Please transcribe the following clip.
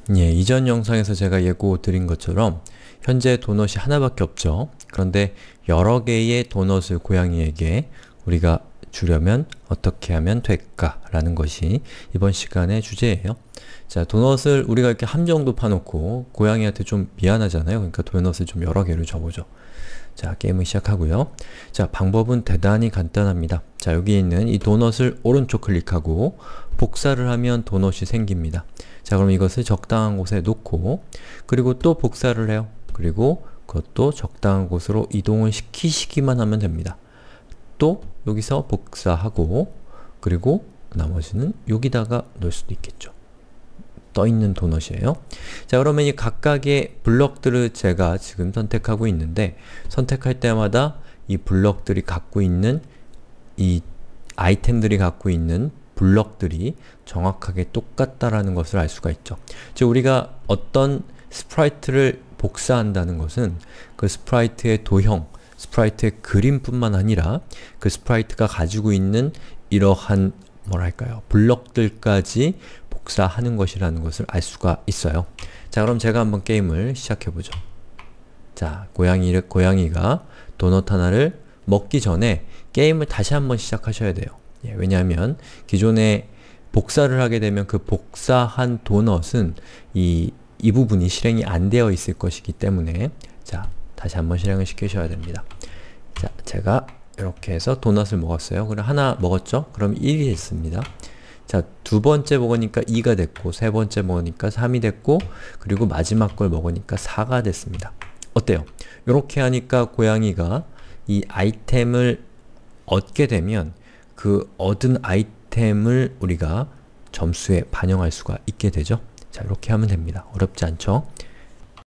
예, 이전 영상에서 제가 예고 드린 것처럼 현재 도넛이 하나밖에 없죠. 그런데 여러 개의 도넛을 고양이에게 우리가 주려면 어떻게 하면 될까? 라는 것이 이번 시간의 주제예요. 자, 도넛을 우리가 이렇게 함정도 파놓고 고양이한테 좀 미안하잖아요. 그러니까 도넛을 좀 여러 개를 줘보죠. 자, 게임을 시작하고요. 자, 방법은 대단히 간단합니다. 자, 여기 있는 이 도넛을 오른쪽 클릭하고 복사를 하면 도넛이 생깁니다. 자, 그럼 이것을 적당한 곳에 놓고 그리고 또 복사를 해요. 그리고 그것도 적당한 곳으로 이동을 시키시기만 하면 됩니다. 또 여기서 복사하고 그리고 나머지는 여기다가 넣을 수도 있겠죠. 떠있는 도넛이에요. 자, 그러면 이 각각의 블럭들을 제가 지금 선택하고 있는데 선택할 때마다 이 블럭들이 갖고 있는 이 아이템들이 갖고 있는 블럭들이 정확하게 똑같다라는 것을 알 수가 있죠. 즉 우리가 어떤 스프라이트를 복사한다는 것은 그 스프라이트의 도형, 스프라이트의 그림뿐만 아니라 그 스프라이트가 가지고 있는 이러한 뭐랄까요, 블럭들까지 복사하는 것이라는 것을 알 수가 있어요. 자, 그럼 제가 한번 게임을 시작해보죠. 자, 고양이가 도넛 하나를 먹기 전에 게임을 다시 한번 시작하셔야 돼요. 예, 왜냐하면 기존에 복사를 하게 되면 그 복사한 도넛은 이 부분이 실행이 안 되어 있을 것이기 때문에 자, 다시 한번 실행을 시키셔야 됩니다. 자, 제가 이렇게 해서 도넛을 먹었어요. 그럼 하나 먹었죠? 그럼 1이 됐습니다. 자, 두 번째 먹으니까 2가 됐고, 세 번째 먹으니까 3이 됐고, 그리고 마지막 걸 먹으니까 4가 됐습니다. 어때요? 이렇게 하니까 고양이가 이 아이템을 얻게 되면 그 얻은 아이템을 우리가 점수에 반영할 수가 있게 되죠. 자, 이렇게 하면 됩니다. 어렵지 않죠?